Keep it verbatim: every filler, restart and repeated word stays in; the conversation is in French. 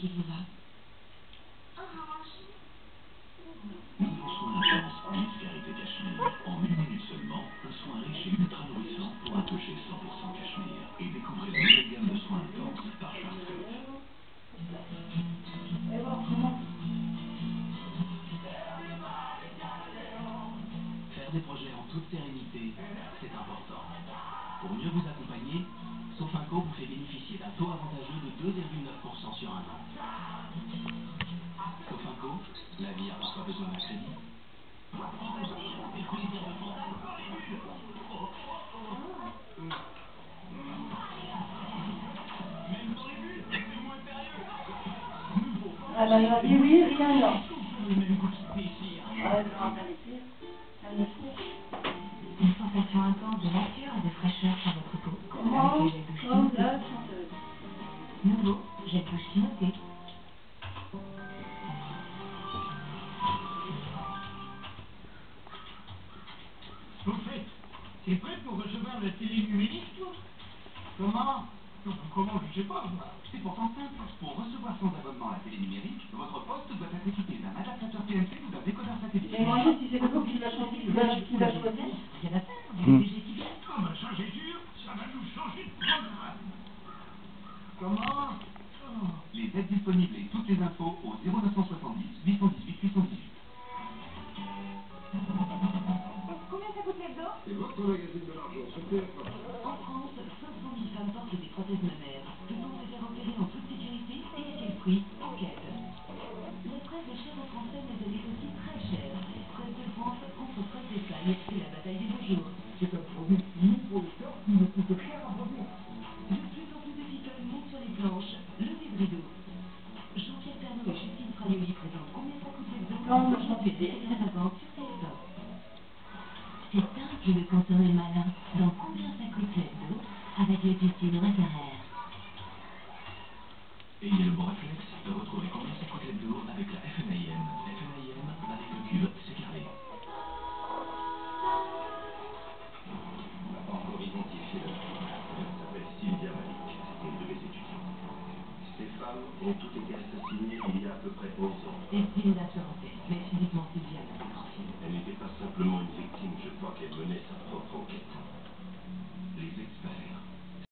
qui vous va. Nouveau soin intense Bliss Karité Cachemire. En une minute seulement, un soin riche et ultra nourrissant pour un toucher cent pour cent cachemire. Et découvrez la nouvelle gamme de soins intenses par Schwarzkopf. Faire des projets en toute sérénité, c'est important. Pour mieux vous accompagner, Sofinco vous fait bénéficier d'un taux avantageux de deux virgule neuf pour cent sur un an. Sofinco, la vie a parfois besoin d'un crédit. Elle a dit oui, rien non. Une sensation intense de nature et de fraîcheur sur votre peau. Comment? Avec les douches Timothée. Nouveau, gel douche Timothée. Au fait, t'es prêt pour recevoir la télé numérique, toi? Comment? Comment? Je sais pas. C'est pourtant simple. Pour recevoir sans abonnement la télé numérique, votre poste doit être équipé d'un adaptateur T N T ou d'un décodeur satellite. Et moi, si c'est le coup qui l'a choisi, qui l'a choisi. Rien à faire, du D G qui vient. Ça va changer dur, ça va nous changer de programme. Comment? Oh. Les aides disponibles et toutes les infos au zéro neuf cent soixante-dix huit cent dix-huit huit cent dix-huit. Combien ça coûte l'hebdo? C'est votre magazine de l'argent, sur T F un. En France, cinq cent mille femmes portent des prothèses mammaires. Peut-on les faire opérer en toute sécurité et à quel prix? Enquête. La presse des chaînes françaises les a aussi très chères. Presse de France contre Presse d'Espagne, c'est la bataille des beaux jours. C'est un produit fini pour les corps qui ne coûte cher à produire. De plus en plus de people montent sur les planches. Levez le rideau. Jean-Pierre Pernaut et Justine Fraioli présentent Combien ça coûte l'hebdo le janvier deux mille cinquante sur T F un. C'est simple de consommer malin dans Combien ça coûte l'hebdo avec le Justine Rotterer. Ayez le bon réflexe de retrouver Combien ça coûte l'hebdo avec la F N I M. F N I M, avec le cube, c'est carré. On n'a pas encore identifié la fille. Elle s'appelle Sylvia Malik. C'était une de mes étudiantes. Ces femmes ont toutes été assassinées il y a à peu près onze ans. Estime d'assurance, mais physiquement Sylvia n'a plus grand fil. Elle n'était pas simplement une victime, je crois qu'elle menait sa propre enquête.